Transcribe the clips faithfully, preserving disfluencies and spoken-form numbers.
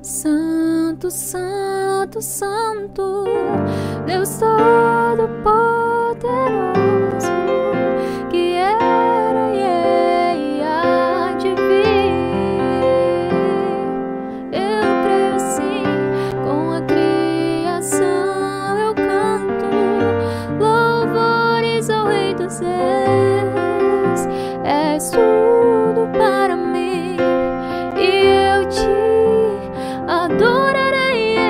Santo, Santo, Santo, Deus Todo-Poderoso, que era e é e há de vir. Eu creio sim, com a criação eu canto louvores ao Rei dos Reis. És tudo para mim e eu te adorarei.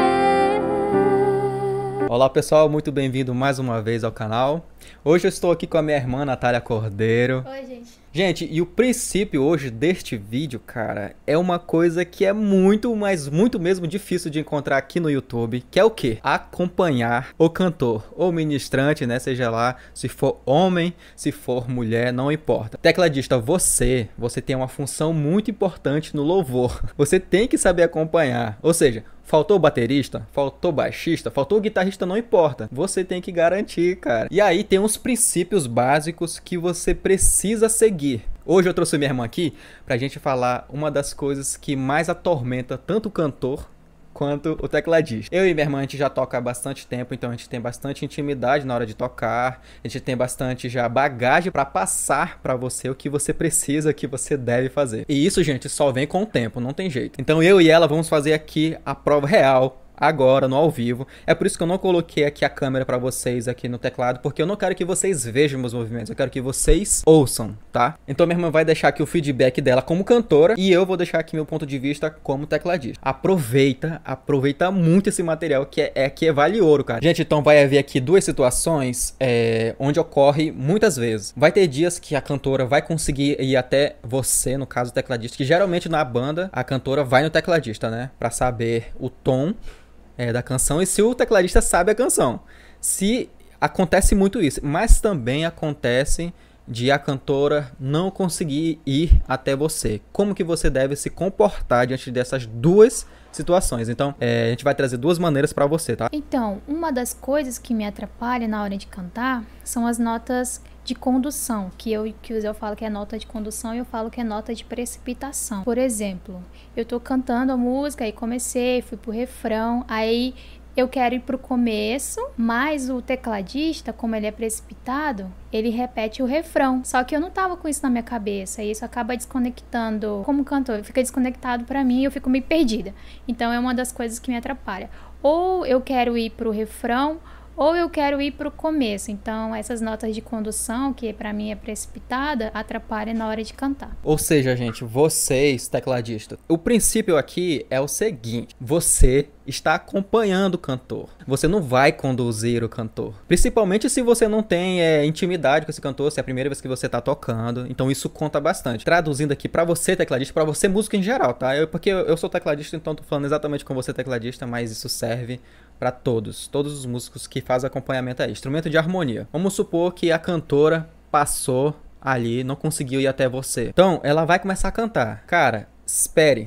Olá pessoal, muito bem-vindo mais uma vez ao canal. Hoje eu estou aqui com a minha irmã Natália Cordeiro. Oi, gente. Gente, e o princípio hoje deste vídeo, cara, é uma coisa que é muito, mas muito mesmo difícil de encontrar aqui no YouTube, que é o quê? Acompanhar o cantor ou ministrante, né? Seja lá, se for homem, se for mulher, não importa. Tecladista, você, você tem uma função muito importante no louvor. Você tem que saber acompanhar, ou seja, faltou baterista, faltou baixista, faltou guitarrista, não importa. Você tem que garantir, cara. E aí tem uns princípios básicos que você precisa seguir. Hoje eu trouxe minha irmã aqui pra gente falar uma das coisas que mais atormenta tanto o cantor quanto o tecladista. Eu e minha irmã, a gente já toca há bastante tempo, então a gente tem bastante intimidade na hora de tocar, a gente tem bastante já bagagem pra passar pra você o que você precisa, o que você deve fazer. E isso, gente, só vem com o tempo, não tem jeito. Então eu e ela vamos fazer aqui a prova real, agora, no ao vivo. É por isso que eu não coloquei aqui a câmera pra vocês aqui no teclado, porque eu não quero que vocês vejam meus movimentos, eu quero que vocês ouçam, tá? Então minha irmã vai deixar aqui o feedback dela como cantora e eu vou deixar aqui meu ponto de vista como tecladista. Aproveita, aproveita muito esse material que é, é que vale ouro, cara. Gente, então vai haver aqui duas situações é, onde ocorre muitas vezes. Vai ter dias que a cantora vai conseguir ir até você, no caso o tecladista, que geralmente na banda a cantora vai no tecladista, né? Pra saber o tom É, da canção e se o tecladista sabe a canção. Se acontece muito isso, mas também acontece de a cantora não conseguir ir até você. Como que você deve se comportar diante dessas duas situações? Então, é, a gente vai trazer duas maneiras pra você, tá? Então, uma das coisas que me atrapalha na hora de cantar são as notas de condução, que eu, que eu falo que é nota de condução e eu falo que é nota de precipitação. Por exemplo, eu tô cantando a música, aí comecei, fui pro refrão, aí eu quero ir pro começo, mas o tecladista, como ele é precipitado, ele repete o refrão. Só que eu não tava com isso na minha cabeça, e isso acaba desconectando, como cantor, fica desconectado pra mim e eu fico meio perdida. Então é uma das coisas que me atrapalha. Ou eu quero ir pro refrão, ou eu quero ir pro começo. Então essas notas de condução, que pra mim é precipitada, atrapalham na hora de cantar. Ou seja, gente, vocês, tecladistas, o princípio aqui é o seguinte: você está acompanhando o cantor, você não vai conduzir o cantor, principalmente se você não tem é, intimidade com esse cantor, se é a primeira vez que você tá tocando, então isso conta bastante. Traduzindo aqui pra você, tecladista, pra você, músico em geral, tá? Eu, porque eu, eu sou tecladista, então tô falando exatamente com você, tecladista, mas isso serve pra todos, todos os músicos que fazem acompanhamento aí, instrumento de harmonia. Vamos supor que a cantora passou ali, não conseguiu ir até você, então ela vai começar a cantar. Cara, espere.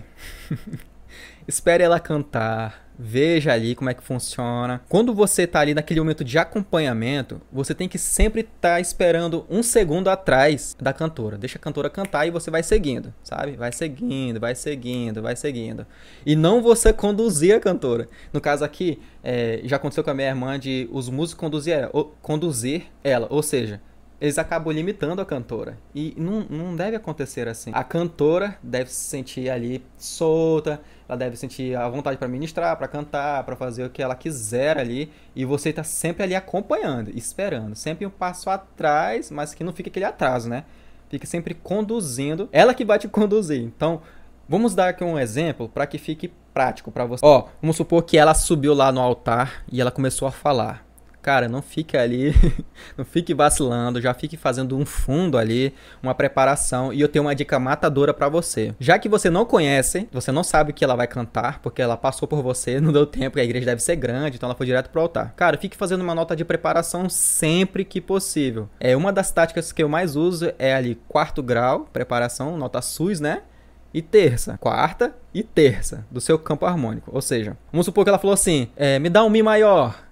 Espere ela cantar, veja ali como é que funciona. Quando você tá ali naquele momento de acompanhamento, você tem que sempre estar tá esperando um segundo atrás da cantora. Deixa a cantora cantar e você vai seguindo, sabe? Vai seguindo, vai seguindo, vai seguindo. E não você conduzir a cantora. No caso aqui, é, já aconteceu com a minha irmã de os músicos conduzir ela, ou, conduzir ela, ou seja, eles acabam limitando a cantora. E não, não deve acontecer assim. A cantora deve se sentir ali solta, ela deve sentir a vontade para ministrar, para cantar, para fazer o que ela quiser ali. E você tá sempre ali acompanhando, esperando. Sempre um passo atrás, mas que não fique aquele atraso, né? Fique sempre conduzindo. Ela que vai te conduzir. Então, vamos dar aqui um exemplo para que fique prático para você. Ó, vamos supor que ela subiu lá no altar e ela começou a falar. Cara, não fique ali, não fique vacilando, já fique fazendo um fundo ali, uma preparação. E eu tenho uma dica matadora pra você. Já que você não conhece, você não sabe o que ela vai cantar, porque ela passou por você, não deu tempo, a igreja deve ser grande, então ela foi direto pro altar. Cara, fique fazendo uma nota de preparação sempre que possível. É uma das táticas que eu mais uso é ali quarto grau, preparação, nota sus, né? E terça, quarta e terça do seu campo harmônico. Ou seja, vamos supor que ela falou assim, é, me dá um mi maior.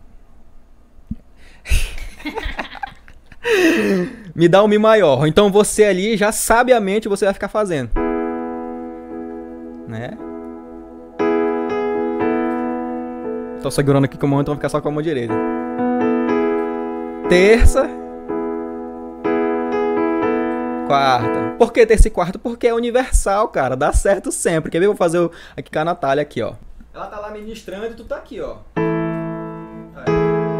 Me dá um mi maior. Então você ali já sabiamente você vai ficar fazendo, né? Tô segurando aqui com a mão, então vou ficar só com a mão direita. Terça. Quarta. Por que terça e quarta? Porque é universal, cara. Dá certo sempre. Quer ver? Eu vou fazer o... aqui com a Natália, aqui, ó. Ela tá lá ministrando e tu tá aqui, ó. Aí.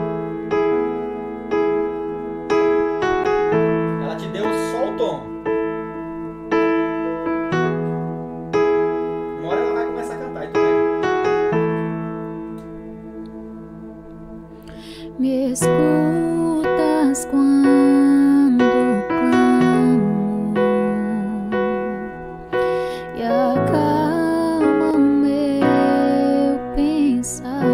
Ela te deu só o tom. Uma hora ela vai começar a cantar e tu vai. Me escutas quando clamo e acalma meu pensar.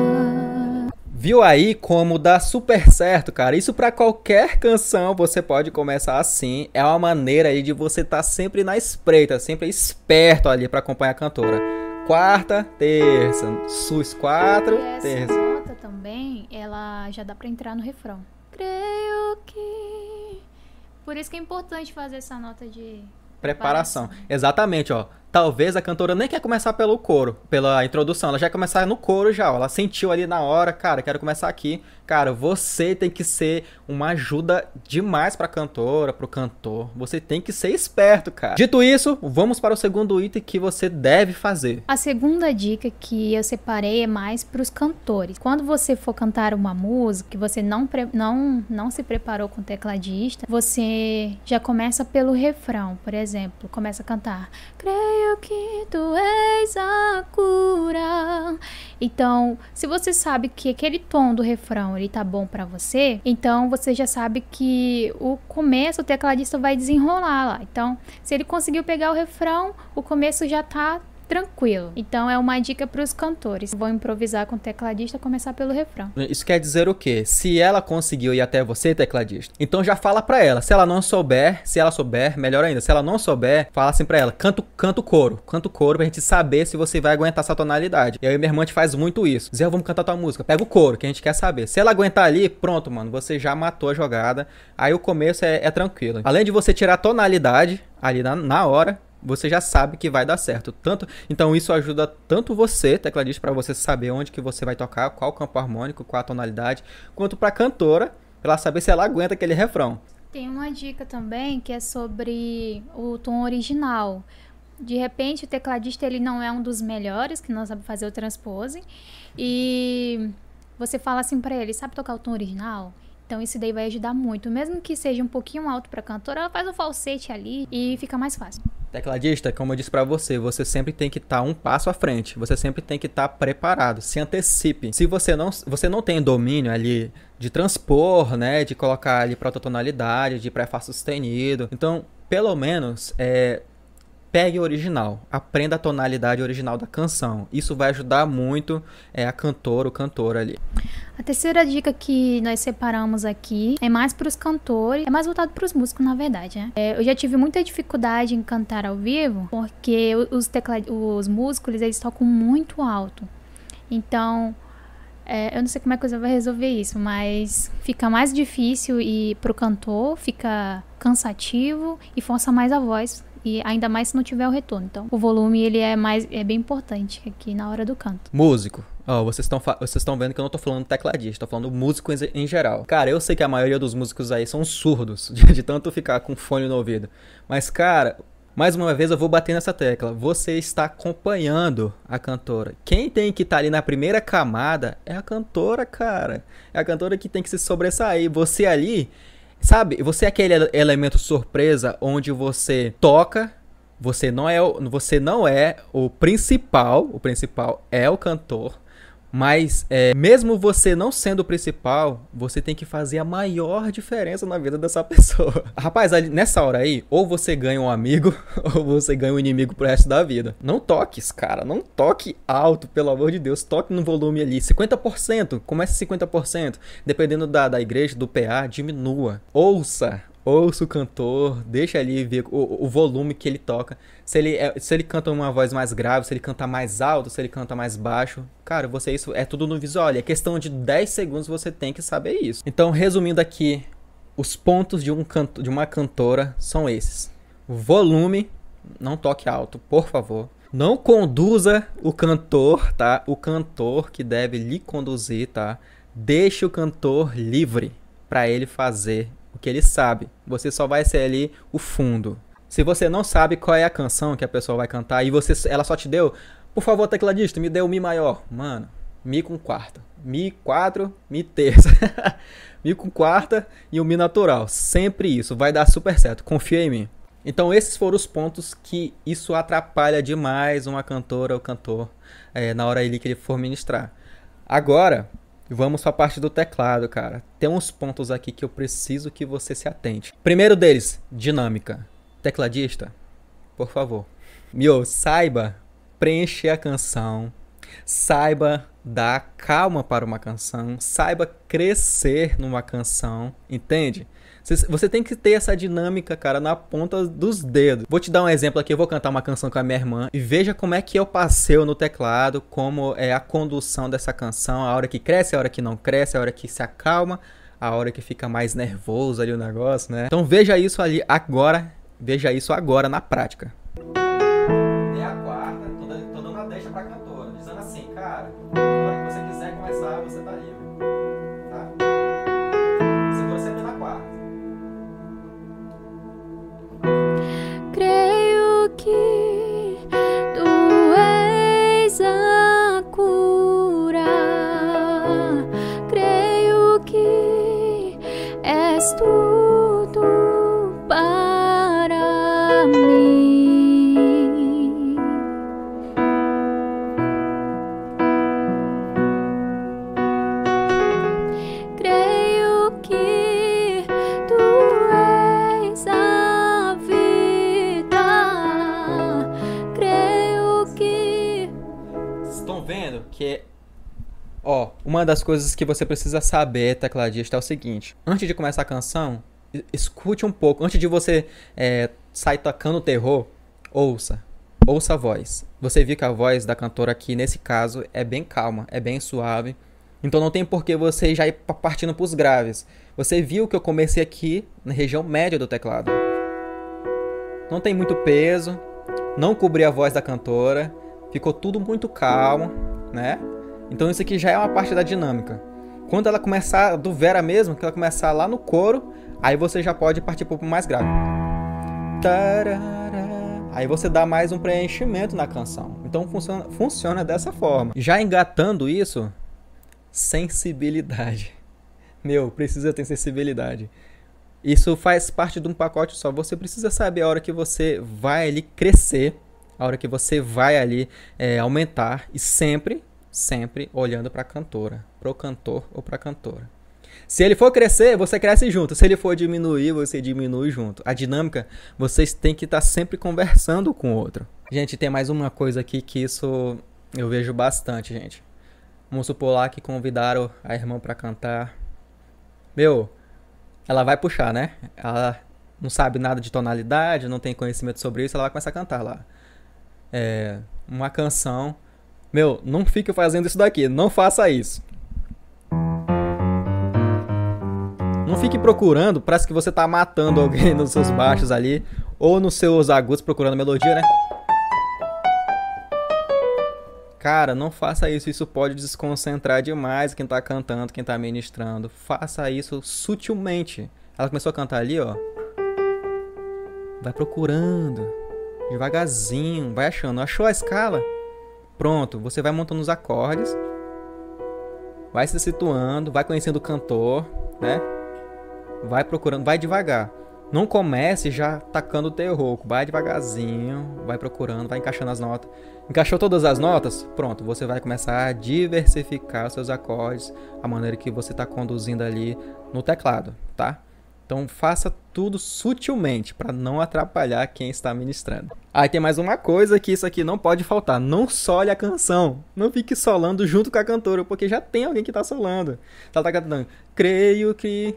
Viu aí como dá super certo, cara? Isso pra qualquer canção você pode começar assim. É uma maneira aí de você estar tá sempre na espreita, sempre esperto ali pra acompanhar a cantora. Quarta, terça, sus quatro, e terça. Essa nota também, ela já dá pra entrar no refrão. Creio que... Por isso que é importante fazer essa nota de Preparação. preparação. Exatamente, ó. Talvez a cantora nem quer começar pelo coro, pela introdução. Ela já quer começar no coro já, ó. Ela sentiu ali na hora, cara, quero começar aqui. Cara, você tem que ser uma ajuda demais pra cantora, pro cantor. Você tem que ser esperto, cara. Dito isso, vamos para o segundo item que você deve fazer. A segunda dica que eu separei é mais para os cantores. Quando você for cantar uma música que você não, pre- não, não se preparou com o tecladista, você já começa pelo refrão, por exemplo. Começa a cantar: creio que tu és a cura. Então, se você sabe que aquele tom do refrão ele tá bom pra você, então você já sabe que o começo o tecladista vai desenrolar lá. Então, se ele conseguiu pegar o refrão, o começo já tá tranquilo. Então é uma dica para os cantores. Vão improvisar com o tecladista, começar pelo refrão. Isso quer dizer o quê? Se ela conseguiu ir até você, tecladista, então já fala pra ela. Se ela não souber, se ela souber, melhor ainda. Se ela não souber, fala assim pra ela: canta, canta o coro, canta o coro pra gente saber se você vai aguentar essa tonalidade. E aí minha irmã te faz muito isso. Zé, vamos cantar tua música. Pega o coro, que a gente quer saber. Se ela aguentar ali, pronto, mano, você já matou a jogada. Aí o começo é, é tranquilo. Além de você tirar a tonalidade ali na, na hora, você já sabe que vai dar certo. Tanto, então isso ajuda tanto você, tecladista, para você saber onde que você vai tocar, qual campo harmônico, qual a tonalidade, quanto para a cantora, para ela saber se ela aguenta aquele refrão. Tem uma dica também que é sobre o tom original. De repente o tecladista ele não é um dos melhores, que não sabe fazer o transpose, e você fala assim para ele: sabe tocar o tom original? Então isso daí vai ajudar muito. Mesmo que seja um pouquinho alto para a cantora, ela faz o falsete ali e fica mais fácil. Tecladista, como eu disse pra você, você sempre tem que estar tá um passo à frente. Você sempre tem que estar tá preparado. Se antecipe. Se você não, você não tem domínio ali de transpor, né, de colocar ali prototonalidade, de pré-fá sustenido, então, pelo menos, é, pegue o original. Aprenda a tonalidade original da canção. Isso vai ajudar muito é, a cantora, o cantor ali. A terceira dica que nós separamos aqui é mais para os cantores, é mais voltado para os músicos, na verdade, né? É, eu já tive muita dificuldade em cantar ao vivo, porque os, teclad... os músicos, eles, eles tocam muito alto. Então, é, eu não sei como é que você vai resolver isso, mas fica mais difícil e pro cantor, fica cansativo e força mais a voz. E ainda mais se não tiver o retorno. Então, o volume, ele é, mais, é bem importante aqui na hora do canto. Músico. Ó, oh, vocês estão vocês estão vendo que eu não tô falando tecladista, tô falando músico em, em geral. Cara, eu sei que a maioria dos músicos aí são surdos, de, de tanto ficar com fone no ouvido. Mas, cara, mais uma vez eu vou bater nessa tecla. Você está acompanhando a cantora. Quem tem que estar tá ali na primeira camada é a cantora, cara. É a cantora que tem que se sobressair. Você ali... Sabe, você é aquele elemento surpresa onde você toca, você não é o, você não é o principal, o principal é o cantor, mas é, mesmo você não sendo o principal, você tem que fazer a maior diferença na vida dessa pessoa. Rapaz, ali, nessa hora aí, ou você ganha um amigo, ou você ganha um inimigo pro resto da vida. Não toques, cara, não toque alto, pelo amor de Deus, toque no volume ali, cinquenta por cento, comece cinquenta por cento, dependendo da, da igreja, do P A, diminua. Ouça, ouça o cantor, deixa ali ver o, o volume que ele toca. Se ele, é, se ele canta uma voz mais grave, se ele canta mais alto, se ele canta mais baixo. Cara, você, isso é tudo no visual. É questão de dez segundos você tem que saber isso. Então, resumindo aqui, os pontos de, um canto, de uma cantora são esses. Volume, não toque alto, por favor. Não conduza o cantor, tá? O cantor que deve lhe conduzir, tá? Deixe o cantor livre para ele fazer o que ele sabe. Você só vai ser ali o fundo. Se você não sabe qual é a canção que a pessoa vai cantar e você, ela só te deu, por favor, tecladista, me dê o Mi maior. Mano, Mi com quarta. Mi quatro, Mi terça. Mi com quarta e o Mi natural. Sempre isso. Vai dar super certo. Confia em mim. Então esses foram os pontos que isso atrapalha demais uma cantora ou cantor é, na hora ali que ele for ministrar. Agora, vamos para a parte do teclado, cara. Tem uns pontos aqui que eu preciso que você se atente. Primeiro deles, dinâmica. Tecladista, por favor, meu, saiba preencher a canção, saiba dar calma para uma canção, saiba crescer numa canção, entende? Você tem que ter essa dinâmica, cara, na ponta dos dedos. Vou te dar um exemplo aqui, eu vou cantar uma canção com a minha irmã e veja como é que eu passeio no teclado, como é a condução dessa canção, a hora que cresce, a hora que não cresce, a hora que se acalma, a hora que fica mais nervoso ali o negócio, né? Então veja isso ali agora. Veja isso agora na prática. É a quarta, tô dando, tô dando uma deixa pra cantora, dizendo assim, cara, na hora que você quiser começar, você tá livre. Tá? Segura sempre na quarta. Creio que tu és a cura. Creio que és tudo para mim. Creio que tu és a vida. Creio que... Estão vendo que... Ó, uma das coisas que você precisa saber, tecladista, é o seguinte. Antes de começar a canção, escute um pouco. Antes de você é, sair tocando terror, ouça. Ouça a voz. Você viu que a voz da cantora aqui, nesse caso, é bem calma, é bem suave. Então não tem por que você já ir partindo para os graves. Você viu que eu comecei aqui na região média do teclado. Não tem muito peso, não cobri a voz da cantora, ficou tudo muito calmo, né? Então isso aqui já é uma parte da dinâmica. Quando ela começar do Vera mesmo, que ela começar lá no coro, aí você já pode partir para o mais grave. Aí você dá mais um preenchimento na canção. Então funciona, funciona dessa forma. Já engatando isso, sensibilidade. Meu, precisa ter sensibilidade. Isso faz parte de um pacote só. Você precisa saber a hora que você vai ali crescer, a hora que você vai ali é, aumentar. E sempre, sempre olhando para a cantora, para o cantor ou para a cantora. Se ele for crescer, você cresce junto. Se ele for diminuir, você diminui junto. A dinâmica, vocês têm que estar sempre conversando com o outro. Gente, tem mais uma coisa aqui que isso eu vejo bastante, gente. Vamos supor lá que convidaram a irmã para cantar. Meu, ela vai puxar, né? Ela não sabe nada de tonalidade, não tem conhecimento sobre isso, ela vai começar a cantar lá. É, uma canção. Meu, não fique fazendo isso daqui, não faça isso. Não fique procurando, parece que você tá matando alguém nos seus baixos ali, ou nos seus agudos procurando melodia, né? Cara, não faça isso, isso pode desconcentrar demais quem tá cantando, quem tá ministrando. Faça isso sutilmente. Ela começou a cantar ali, ó. Vai procurando, devagarzinho, vai achando. Achou a escala? Pronto, você vai montando os acordes, vai se situando, vai conhecendo o cantor, né? Vai procurando, vai devagar. Não comece já tacando o terror. Vai devagarzinho, vai procurando, vai encaixando as notas. Encaixou todas as notas? Pronto, você vai começar a diversificar os seus acordes, a maneira que você está conduzindo ali no teclado, tá? Então faça tudo sutilmente para não atrapalhar quem está ministrando. Aí tem mais uma coisa que isso aqui não pode faltar. Não sole a canção. Não fique solando junto com a cantora, porque já tem alguém que está solando. Ela tá cantando, creio que...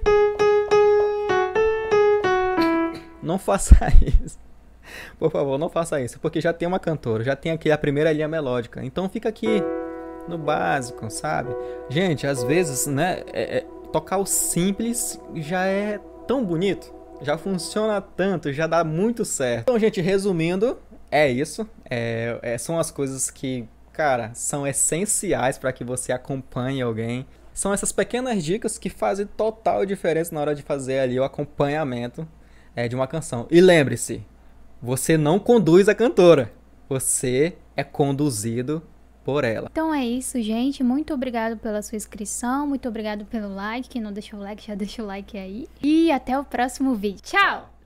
Não faça isso. Por favor, não faça isso. Porque já tem uma cantora, já tem aqui a primeira linha melódica. Então fica aqui no básico, sabe? Gente, às vezes, né, é, é, tocar o simples já é tão bonito. Já funciona tanto, já dá muito certo. Então, gente, resumindo, é isso. É, é, são as coisas que, cara, são essenciais para que você acompanhe alguém. São essas pequenas dicas que fazem total diferença na hora de fazer ali o acompanhamento é, de uma canção. E lembre-se, você não conduz a cantora, você é conduzido por ela. Então é isso, gente. Muito obrigado pela sua inscrição, muito obrigado pelo like. Quem não deixou o like, já deixa o like aí. E até o próximo vídeo. Tchau!